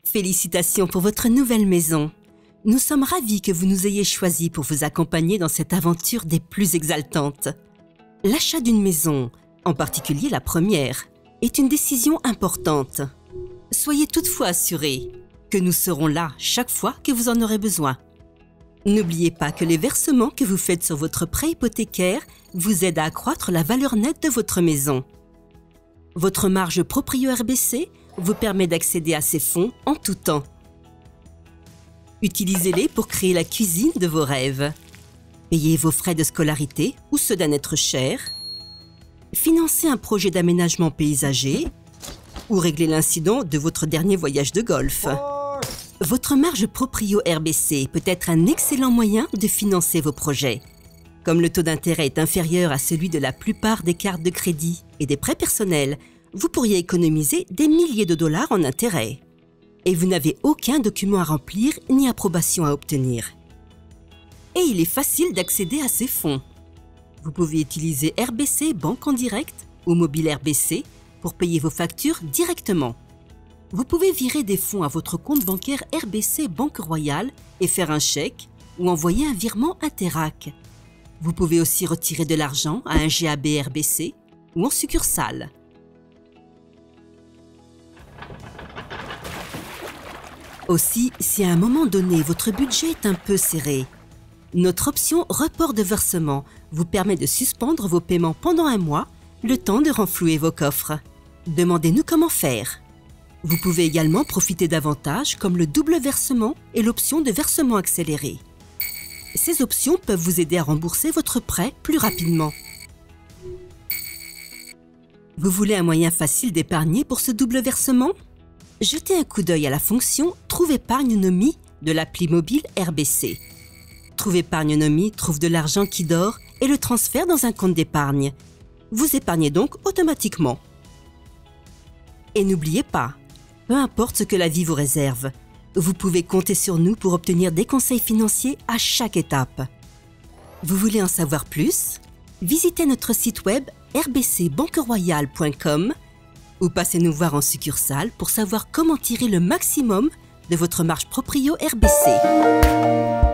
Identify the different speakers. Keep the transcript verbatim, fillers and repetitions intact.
Speaker 1: Félicitations pour votre nouvelle maison. Nous sommes ravis que vous nous ayez choisis pour vous accompagner dans cette aventure des plus exaltantes. L'achat d'une maison, en particulier la première, est une décision importante. Soyez toutefois assurés que nous serons là chaque fois que vous en aurez besoin. N'oubliez pas que les versements que vous faites sur votre prêt hypothécaire vous aident à accroître la valeur nette de votre maison. Votre marge proprio R B C vous permet d'accéder à ces fonds en tout temps. Utilisez-les pour créer la cuisine de vos rêves. Payez vos frais de scolarité ou ceux d'un être cher. Financez un projet d'aménagement paysager ou réglez l'incident de votre dernier voyage de golf. Votre marge proprio R B C peut être un excellent moyen de financer vos projets. Comme le taux d'intérêt est inférieur à celui de la plupart des cartes de crédit et des prêts personnels, vous pourriez économiser des milliers de dollars en intérêts. Et vous n'avez aucun document à remplir ni approbation à obtenir. Et il est facile d'accéder à ces fonds. Vous pouvez utiliser R B C Banque en direct ou Mobile R B C pour payer vos factures directement. Vous pouvez virer des fonds à votre compte bancaire R B C Banque Royale et faire un chèque ou envoyer un virement Interac. Vous pouvez aussi retirer de l'argent à un G A B R B C ou en succursale. Aussi, si à un moment donné votre budget est un peu serré, notre option report de versement vous permet de suspendre vos paiements pendant un mois, le temps de renflouer vos coffres. Demandez-nous comment faire. Vous pouvez également profiter d'avantages comme le double versement et l'option de versement accéléré. Ces options peuvent vous aider à rembourser votre prêt plus rapidement. Vous voulez un moyen facile d'épargner pour ce double versement? Jetez un coup d'œil à la fonction « Trouve épargne-nomie » de l'appli mobile R B C. Trouve épargne-nomie trouve de l'argent qui dort et le transfère dans un compte d'épargne. Vous épargnez donc automatiquement. Et n'oubliez pas, peu importe ce que la vie vous réserve, vous pouvez compter sur nous pour obtenir des conseils financiers à chaque étape. Vous voulez en savoir plus? Visitez notre site web r b c banque royale point com ou passez nous voir en succursale pour savoir comment tirer le maximum de votre marge proprio R B C.